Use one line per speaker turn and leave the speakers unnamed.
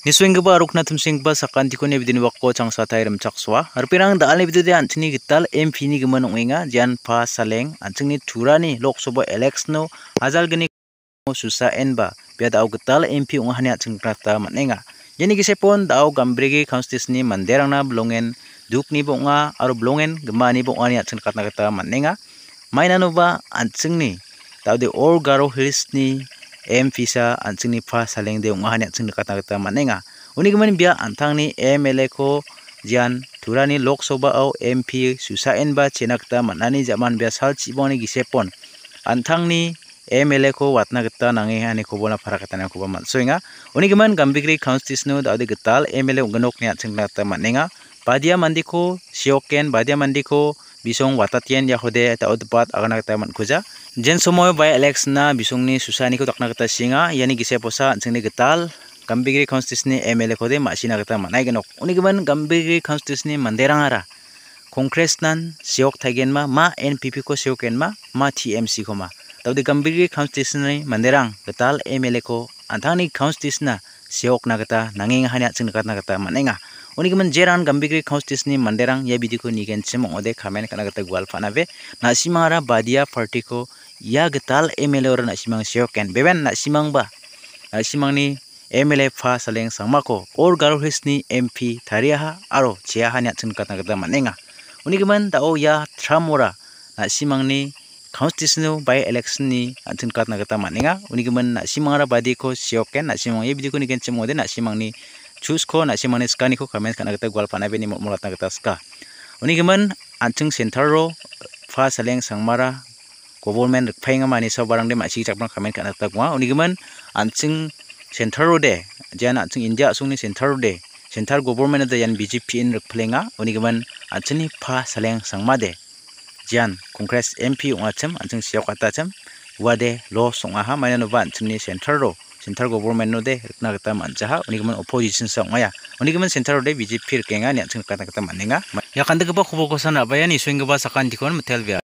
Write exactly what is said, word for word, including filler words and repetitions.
Niswengba arukna tumsingba sakantiko ne bidini wakko changsa tairam chakswa arpirang dalni bidide antini gital M P ni geman ongenga jan pa Saleng antini turani Lok Sabha election hazal geni susa enba biada au gital M P ongahnya chingkrata manenga jeni gisepon dau Gambegri constituency manderangna blongen dukni bonga aro blongen gemani bongani chingkratna gita manenga mainanoba anchingni daude All Garo Hills ni M P sa anchingni pa Saleng de ongahnya chingkratna gita manenga unigeman bia antangni M L A ko jian turani Lok Sabha au M P susa enba chenakta manani jaman bia sal chiboni gisepon antangni M L A ko watna gita nange hani kobona parakatana koba mansoinga unigeman Gambegri constituency daude gital M L A onggenok ni chingkratna manenga badia mandiko seok-gen badia mandiko bisong watatian yahode ta odpat agana gita mankuja jen somoy by election na bisongni susani ko takna gita singa yani gise posa chingni gital Gambegri constituency M L A kode masina gita manai genok unigeman Gambegri constituency manderangara kongres nan seok thagen ma ma N P P ko seok-gen ma ma T M C ko ma daude Gambegri constituency manderang gital M L A ko antangni constituency na seok na gita nangeng hanya chingkratna gita manenga unigeman jeran Gambegri constituency manderang ya bidiko nigen chemong ode kamen kana gita gwal panabe nasimara badia party ko ya gital M L A ora nasimang seok-gen beben nasimang ba nasimangni M L A pa Saleng Sangma ko All Garo Hills ni M P tariaha aro cheaha nya chingkratna gita manenga unigeman dao ya tramora nasimangni constitutional by election ni chingkratna gita manenga unigeman nasimangara badi ko seok-gen nasimang ya bidiko nigen chemong ode nasimangni choose ko nasimangni skani ko comment kana gita gwal panabe ni mulatna gita ska unigeman anching center ro pa Saleng Sangmara government rikpainga mani sabarang de masi chakpang comment kana gita gwa unigeman anching center ro de jan anching India sungni center ro de center government de yan B J P in rikplenga unigeman anchini pa Saleng Sangma de jan congress M P ongacham anching siok atacham wade lo songaha mainanova anchini center ro center government no de rikna gita manjaha unigeman opposition sa ongaya unigeman center de B J P rkenga ni anching kata kata manenga yakande geba khobor kosan abaya ni swing geba sakan dikon Mittela.